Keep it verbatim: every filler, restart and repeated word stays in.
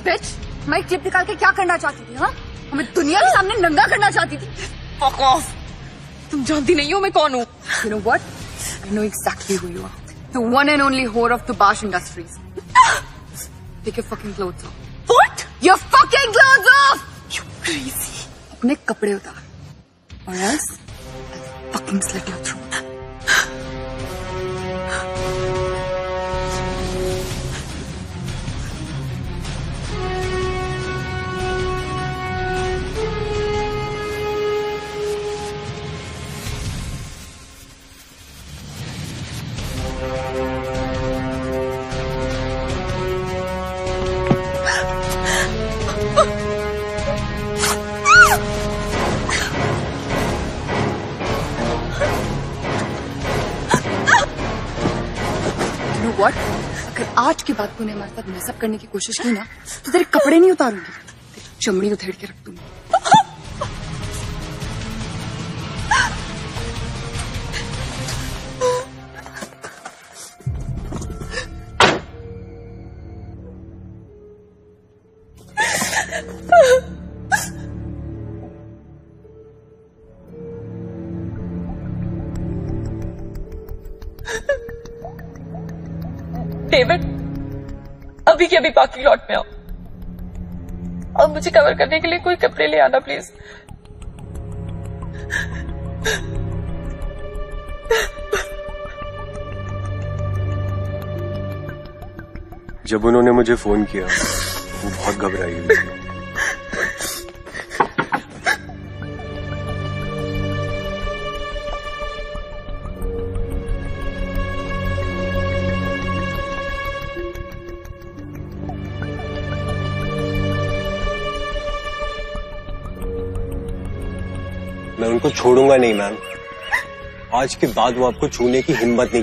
bitch, मैं tip निकाल के क्या करना चाहती थी? हाँ, हमें दुनिया के सामने नंगा करना चाहती थी। Fuck off! तुम जानती नहीं हो मैं कौन हूँ? You know what? I know exactly who you are. The one and only whore of the Bash Industries. Take your fucking clothes off. What? Your fucking clothes off! You crazy. अपने कपड़े उतार. Or else I'll fucking slit your throat. What? अगर आज के बाद तूने हमारे साथ मैसअप करने की कोशिश की ना तो तेरे कपड़े नहीं उतारूंगी, तेरी चमड़ी उधेड़ के रख दूंगी। डेविड, अभी के अभी पार्किंग लॉट में आओ और मुझे कवर करने के लिए कोई कपड़े ले आना प्लीज। जब उन्होंने मुझे फोन किया वो बहुत घबराई हुई थी। मैं उनको छोड़ूंगा नहीं मैम। आज के बाद वो आपको छूने की हिम्मत नहीं